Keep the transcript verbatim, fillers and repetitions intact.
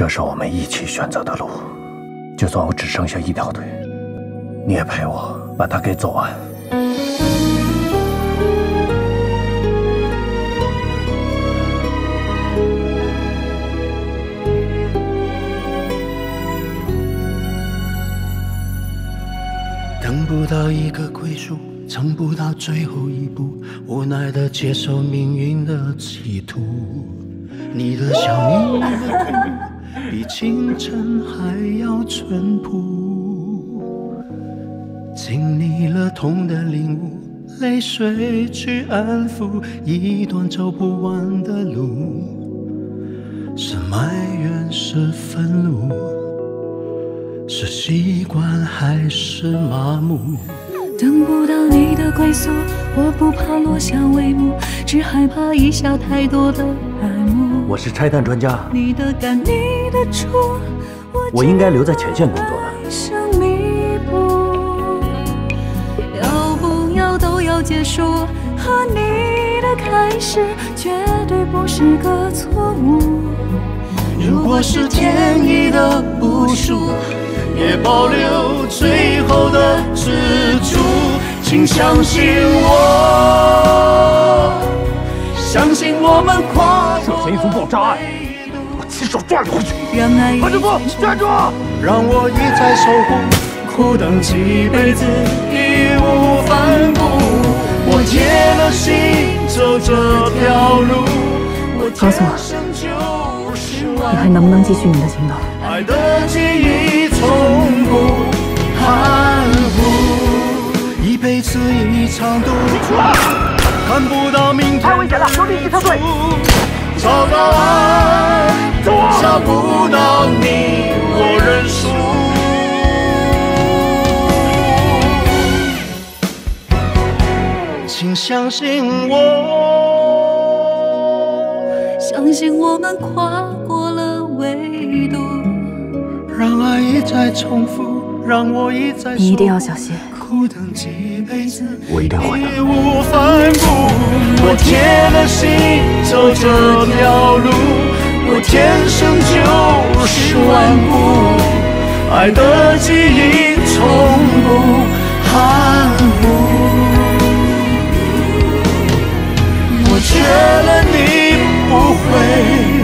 这是我们一起选择的路，就算我只剩下一条腿，你也陪我把它给走完。 等不到一个归宿，撑不到最后一步，无奈的接受命运的企图。你的笑，你的哭，比清晨还要淳朴。经历了痛的领悟，泪水去安抚一段走不完的路。是埋怨，是愤怒，是习惯还是麻木？ 等不到你的归宿，我不怕落下帷幕，只害怕遗下太多的爱慕。 我是拆弹专家， 你的感，你的触， 我应该留在前线工作的。 生弥补，要不要都要结束，和你的开始绝对不是个错误。 如果是天意的部署，也保留最后的支柱，请相信我，相信我们跨过。 涉嫌一宗爆炸案，我亲手抓你回去。 让爱潘正峰，站住！ 让我一再守护，苦等几辈子，义无反顾。我铁了心走这条路。 告诉我，你还能不能继续你的行动？ 爱的记忆从不含糊，一辈子一场赌，看不到明天的日出。找到爱，找不到你，我认输。请相信我， 相信我们跨过了纬度。 让爱一再重复，让我一再你一定要小心。 苦等几辈子， 我一定会的。 义无反顾，我铁了心走这条路，我天生就是顽固，爱的记忆从不含糊。我缺了你不会